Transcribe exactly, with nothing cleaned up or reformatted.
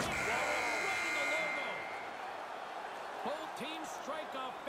Right in the logo. Both teams strike a